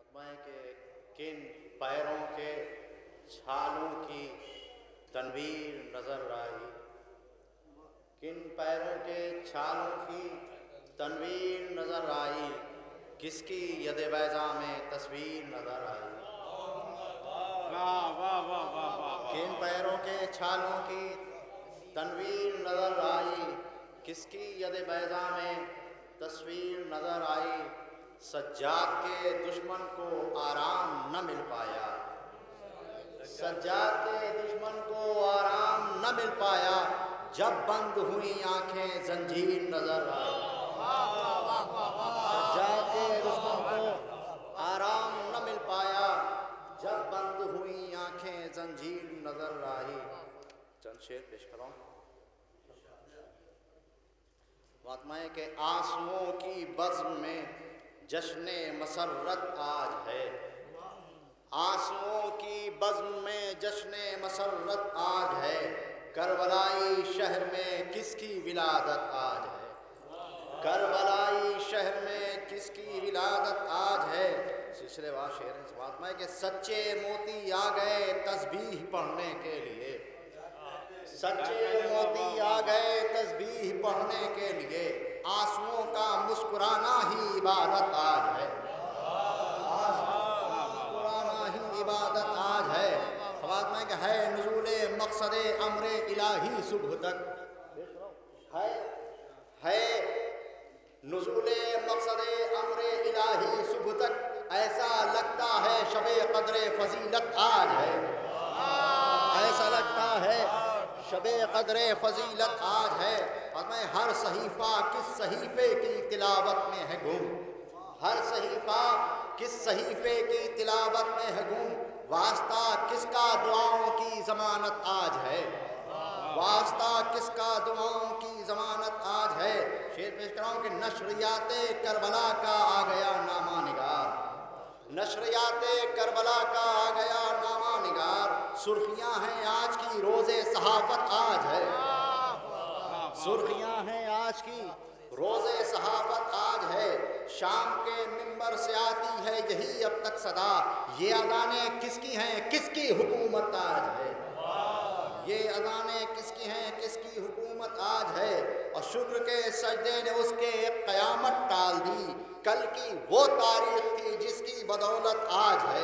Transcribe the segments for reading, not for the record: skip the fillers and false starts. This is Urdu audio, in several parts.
میں کہ کن پیروں کے چھالوں کی تنویر نظر آئی، کن پیروں کے چھالوں کی تنویر نظر آئی، کس کی ید بیضا میں تصویر نظر آئی۔ کن پیروں کے چھالوں کی تنویر نظر آئی، کس کی ید بیضا میں تصویر نظر آئی۔ سجاد کے دشمن کو آرام نہ مل پایا، سجاد کے دشمن کو آرام نہ مل پایا، جب بند ہوئی آنکھیں زنجیر نظر آئی۔ سجاد کے دشمن کو آرام نہ مل پایا، جب بند ہوئی آنکھیں زنجیر نظر آئی۔ چند شعر پیش کروں۔ فاطمہ ہے کہ آنسوؤں کی بزم میں جشن مسرت آج ہے، آنسوؤں کی بزم میں جشن مسرت آج ہے، کربلائی شہر میں کس کی ولادت آج ہے، کربلائی شہر میں کس کی ولادت آج ہے۔ سلسلے وار شعر ہیں۔ فاطمہ ہے کہ سچے موتی آ گئے تسبیح پڑھنے کے لیے، سچے موتی آ گئے تسبیح پڑھنے کے لیے، آنسوؤں کا مسکرانا ہی عبادت آج ہے، مسکرانا ہی عبادت آج ہے۔ فاطمہ ہے کہ ہے نزول مقصد امر الہی صبح تک، ہے نزول مقصد امر الہی صبح تک، ایسا لگتا ہے شب قدر فضیلت آج ہے، ایسا لگتا ہے شب قدر فضیلت آج ہے۔ فرمائے ہر صحیفہ کس صحیفے کی تلاوت میں ہے گم، ہر صحیفہ کس صحیفے کی تلاوت میں ہے گم، واسطہ کس کا دعاؤں کی ضمانت آج ہے، واسطہ کس کا دعاؤں کی ضمانت آج ہے۔ شعر پیش کراؤں کہ نشریات کربلا کا آ گیا نامہ نگار، نشریات کربلا کا آ گیا نامہ نگار، سرخیاں ہیں آج کی روز صحافت آج ہے، سرخیاں ہیں آج کی روز صحافت آج ہے، شام کے منبر سے آتی ہے یہی اب تک صدا، یہ اذانیں کس کی ہیں کس کی حکومت آج ہے، یہ اذانیں کس کی ہیں کس کی حکومت آج ہے۔ اور شکر کے سجدے نے اس کے قیامت ٹال دی، کل کی وہ تاریخ تھی جس کی بدولت آج ہے،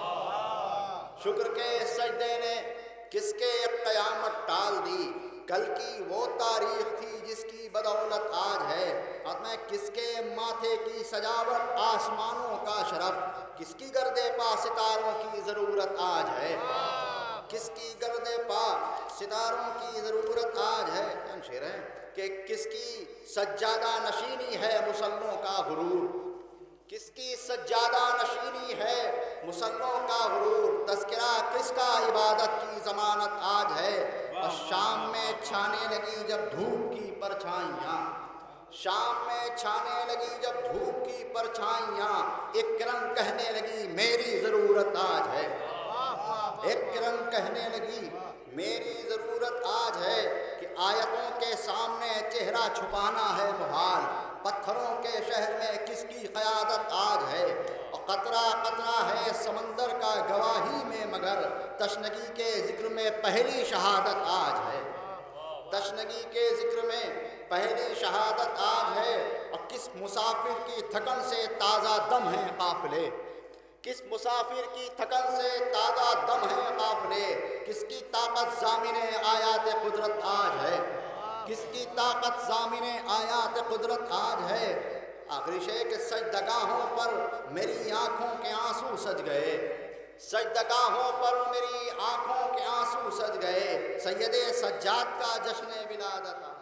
شکر کے سجدے نے کس کے قیامت ٹال دی، کل کی وہ تاریخ تھی جس کی بدولت آج ہے۔ فرمایا کس کے ماتھے کی سجاوٹ آسمانوں کا شرف، کس کی گرد پا ستاروں کی ضرورت آج ہے، کس کی گرد پا ستاروں کی ضرورت آج ہے۔ شعر ہے کہ کس کی سجادہ نشینی ہے مصلوں کا غرور، کس کی سجادہ نشینی ہے مصلوں کا غرور، تذکرہ کس کا عبادت کی ضمانت آج ہے۔ اور شام میں چھانے لگی جب دھوپ کی پرچھائیاں، شام میں چھانے لگی جب دھوپ کی پرچھائیاں، ایک کرن کہنے لگی میری ضرورت آج ہے، ایک کرن کہنے لگی میری ضرورت آج ہے، کہ آیتوں کے سامنے چہرہ چھپانا ہے محال، پتھروں کے شہر میں کس کی قیادت آج ہے۔ اور قطرہ قطرہ ہے سمندر کا گواہی میں مگر، تشنگی کے ذکر میں پہلی شہادت آج ہے، تشنگی کے ذکر میں پہلی شہادت آج ہے۔ اور کس مسافر کی تھکن سے تازہ دم ہیں قافلے، کس مسافر کی تھکن سے تازہ دم ہیں قافلے، کس کی طاقت ضامن آیات قدرت آج ہے، کس کی طاقت ضامن آیات قدرت آج ہے۔ آخری شعر کہ سجدگاہوں پر میری آنکھوں کے آنسو سج گئے، سجدگاہوں پر میری آنکھوں کے آنسو سج گئے، سید سجاد کا جشن ولادت